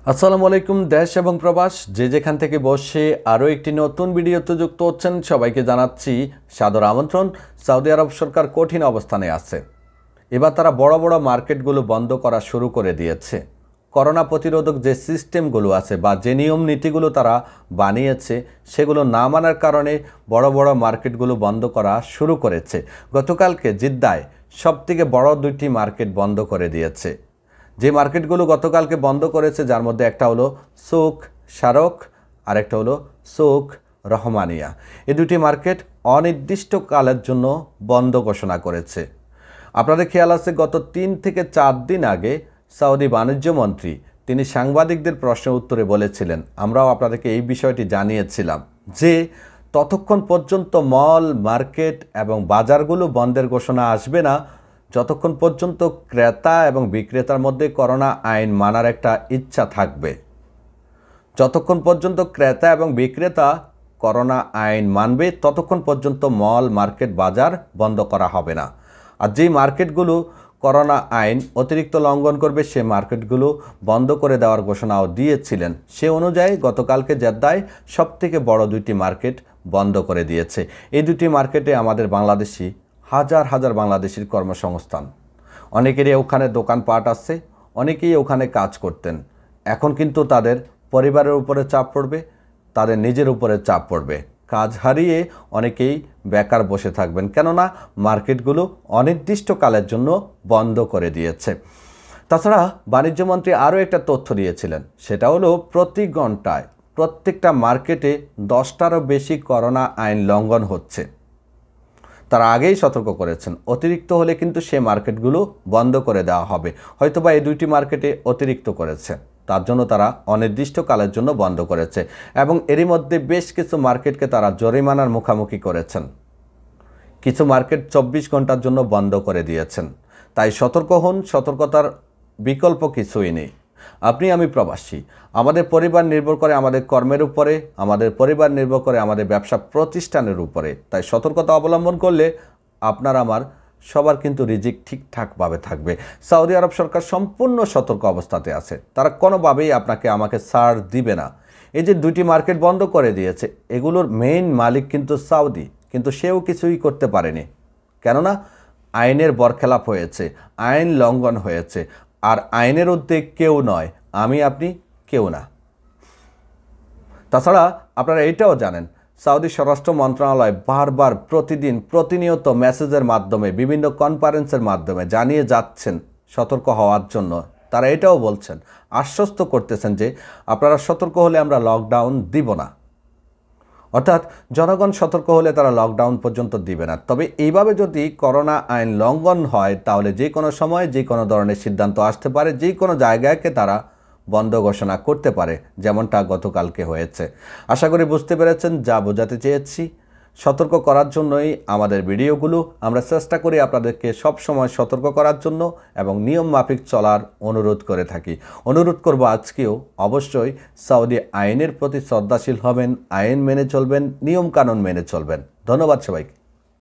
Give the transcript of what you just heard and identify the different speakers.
Speaker 1: আসসালামু আলাইকুম দেশ এবং প্রবাস যে যেখান থেকে বসে আরও একটি নতুন ভিডিওতে যুক্ত হচ্ছেন সবাইকে জানাচ্ছি সাদর আমন্ত্রণ। সৌদি আরব সরকার কঠিন অবস্থানে আছে। এবার তারা বড় বড় মার্কেটগুলো বন্ধ করা শুরু করে দিয়েছে। করোনা প্রতিরোধক যে সিস্টেমগুলো আছে বা যে নিয়ম নীতিগুলো তারা বানিয়েছে সেগুলো না মানার কারণে বড় বড় মার্কেটগুলো বন্ধ করা শুরু করেছে। গতকালকে জিদ্দায় সবথেকে বড় দুইটি মার্কেট বন্ধ করে দিয়েছে। যে মার্কেটগুলো গতকালকে বন্ধ করেছে যার মধ্যে একটা হলো সুক শারক আর একটা হলো সুক রহমানিয়া। এই দুটি মার্কেট অনির্দিষ্টকালের জন্য বন্ধ ঘোষণা করেছে। আপনাদের খেয়াল আছে গত 3 থেকে 4 দিন আগে সৌদি বাণিজ্য মন্ত্রী তিনি সাংবাদিকদের প্রশ্নের উত্তরে বলেছিলেন, আমরাও আপনাদেরকে এই বিষয়টি জানিয়েছিলাম যে ততক্ষণ পর্যন্ত মল মার্কেট এবং বাজারগুলো বন্ধের ঘোষণা আসবে না যতক্ষণ পর্যন্ত ক্রেতা এবং বিক্রেতার মধ্যে করোনা আইন মানার একটা ইচ্ছা থাকবে। যতক্ষণ পর্যন্ত ক্রেতা এবং বিক্রেতা করোনা আইন মানবে ততক্ষণ পর্যন্ত মল মার্কেট বাজার বন্ধ করা হবে না। আর যেই মার্কেটগুলো করোনা আইন অতিরিক্ত লঙ্ঘন করবে সে মার্কেটগুলো বন্ধ করে দেওয়ার ঘোষণাও দিয়েছিলেন। সে অনুযায়ী গতকালকে জেদ্দায় সবথেকে বড় দুইটি মার্কেট বন্ধ করে দিয়েছে। এই দুটি মার্কেটে আমাদের বাংলাদেশি হাজার হাজার বাংলাদেশির কর্মসংস্থান, অনেকেরই ওখানে দোকানপাট আছে, অনেকেই ওখানে কাজ করতেন। এখন কিন্তু তাদের পরিবারের উপরে চাপ পড়বে, তাদের নিজের উপরে চাপ পড়বে। কাজ হারিয়ে অনেকেই বেকার বসে থাকবেন, কেননা মার্কেটগুলো অনির্দিষ্টকালের জন্য বন্ধ করে দিয়েছে। তাছাড়া বাণিজ্যমন্ত্রী আরও একটা তথ্য দিয়েছিলেন, সেটা হলো প্রতি ঘন্টায় প্রত্যেকটা মার্কেটে 10টারও বেশি করোনা আইন লঙ্ঘন হচ্ছে। তারা আগেই সতর্ক করেছেন অতিরিক্ত হলে কিন্তু সে মার্কেটগুলো বন্ধ করে দেওয়া হবে। হয়তোবা এই দুইটি মার্কেটে অতিরিক্ত করেছে, তার জন্য তারা অনির্দিষ্টকালের জন্য বন্ধ করেছে এবং এরই মধ্যে বেশ কিছু মার্কেটকে তারা জরিমানার মুখোমুখি করেছেন। কিছু মার্কেট 24 ঘন্টার জন্য বন্ধ করে দিয়েছেন। তাই সতর্ক হন, সতর্কতার বিকল্প কিছুই নেই। আপনি আমি প্রবাসী, আমাদের পরিবার নির্ভর করে আমাদের কর্মের উপরে, আমাদের পরিবার নির্ভর করে আমাদের ব্যবসা প্রতিষ্ঠানের উপরে। তাই সতর্কতা অবলম্বন করলে আপনার আমার সবার কিন্তু রিজিক ঠিকঠাকভাবে থাকবে। সৌদি আরব সরকার সম্পূর্ণ সতর্ক অবস্থাতে আছে, তারা কোনোভাবেই আপনাকে আমাকে ছাড় দিবে না। এই যে দুটি মার্কেট বন্ধ করে দিয়েছে এগুলোর মেইন মালিক কিন্তু সৌদি, কিন্তু সেও কিছুই করতে পারেনি, কেননা আইনের বরখেলাপ হয়েছে, আইন লঙ্ঘন হয়েছে। আর আইনের ঊর্ধ্বে কেউ নয়, আমি আপনি কেউ না। তাছাড়া আপনারা এইটাও জানেন সৌদি স্বরাষ্ট্র মন্ত্রণালয় বারবার প্রতিনিয়ত মেসেজের মাধ্যমে বিভিন্ন কনফারেন্সের মাধ্যমে জানিয়ে যাচ্ছেন সতর্ক হওয়ার জন্য। তারা এটাও বলছেন, আশ্বস্ত করতেছেন যে আপনারা সতর্ক হলে আমরা লকডাউন দিব না। অর্থাৎ জনগণ সতর্ক হলে তারা লকডাউন পর্যন্ত দিবে না। তবে এইভাবে যদি করোনা আইন লঙ্ঘন হয় তাহলে যে কোনো সময় যে কোনো ধরনের সিদ্ধান্ত আসতে পারে, যে কোনো জায়গাকে তারা বন্ধ ঘোষণা করতে পারে, যেমনটা গতকালকে হয়েছে। আশা করি বুঝতে পেরেছেন যা বোঝাতে চেয়েছি। সতর্ক করার জন্যই আমাদের ভিডিওগুলো, আমরা চেষ্টা করি আপনাদেরকে সব সময় সতর্ক করার জন্য এবং নিয়ম মাফিক চলার অনুরোধ করে থাকি। অনুরোধ করব আজকেও অবশ্যই সৌদি আইনের প্রতি শ্রদ্ধাশীল হবেন, আইন মেনে চলবেন, নিয়মকানুন মেনে চলবেন। ধন্যবাদ সবাইকে।